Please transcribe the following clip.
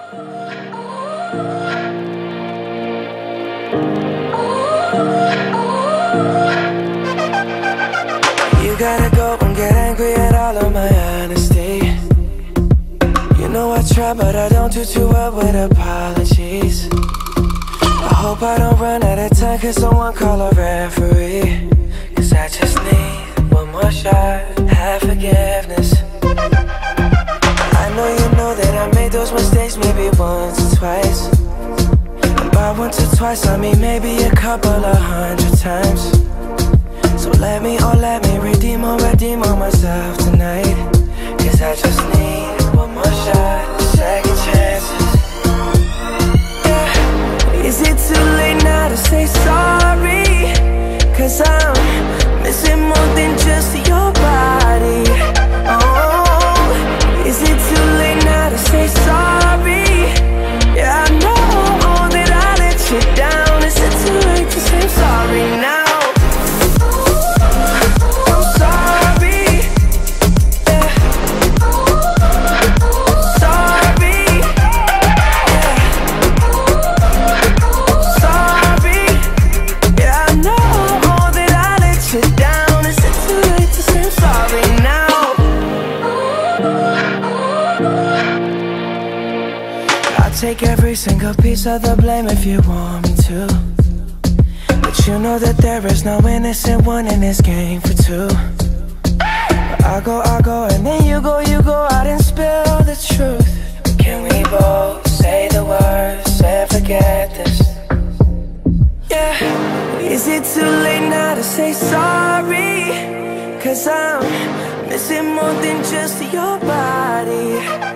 You gotta go and get angry at all of my honesty. You know I try, but I don't do too well with apologies. I hope I don't run out of time, cause someone call a referee. Cause I just need one more shot, have forgiveness. I know you know that I made those mistakes maybe once or twice. And by once or twice I mean maybe a couple of 100 times. So let me redeem on myself tonight. Cause I just need one more shot, second chances. Yeah. Is it too late now to say sorry? Cause I'm missing more than just your body. Oh, is it too late now to say sorry? Yeah, I know that I let you down. Is it too late to say sorry now? Take every single piece of the blame if you want me to. But you know that there is no innocent one in this game for two. But I go, and then you go out and spill the truth. Can we both say the words and forget this? Yeah. Is it too late now to say sorry? Cause I'm missing more than just your body.